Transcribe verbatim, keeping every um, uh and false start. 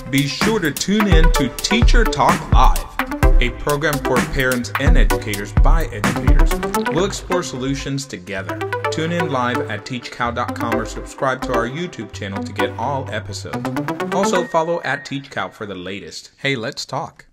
Be sure to tune in to Teacher Talk Live, a program for parents and educators by educators. We'll explore solutions together. Tune in live at teach cal dot com or subscribe to our YouTube channel to get all episodes. Also follow at TeachCal for the latest. Hey, let's talk.